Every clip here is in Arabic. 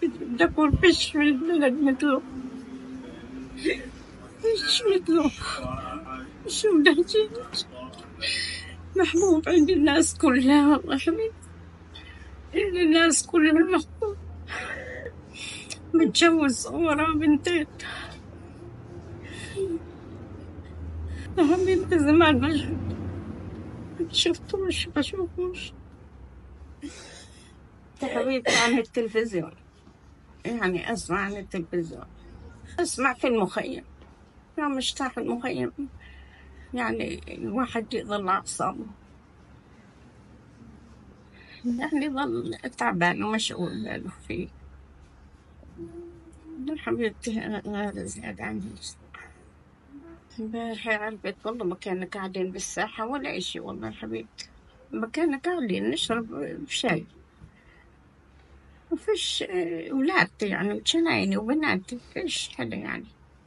بدي أقول فيش في البلد مثله، فيش مثله. شو بدي أحكي، محبوب عند الناس كلها والله حبيبي، عند الناس كلها محبوب. متجوز وراه بنتين. يا حبيبي زمان ما شفتوش بشوفوش. يا حبيبتي عن التلفزيون، يعني أسمع عن التلفزيون، أسمع في المخيم. يوم مشتاح المخيم، يعني الواحد يظل أعصابه، يعني يظل تعبان ومشغول باله فيه. يا حبيبتي هذا زيادة عن هيك. امبارح عرفت والله ما كنا قاعدين بالساحة ولا إشي، والله يا حبيبتي ما كنا قاعدين نشرب شاي. وفيش ولادتي يعني وجنايني وبناتي، فيش حدا يعني.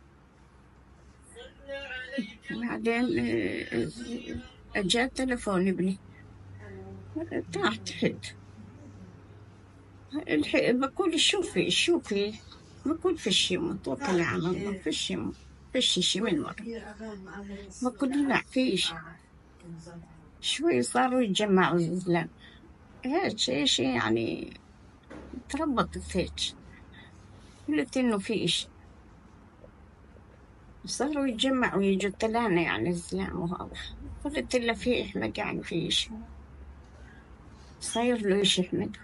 بعدين جاء تلفون ابني تحت حد. بقول شوفي شوفي، بقول في شي متوكلة على الله، في شي، في شي من مرة. بقول لا فيش. شوي صاروا يتجمعوا الزلام، هيك ايش يعني، تربطت هيك. قلت انه في اشي، صاروا يتجمعوا يجوا التلانة يعني الزلام وهذا. قلت له في احمد، يعني في اشي صاير له اشي احمد.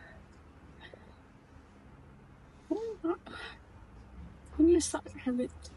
اللي صار حبيبتي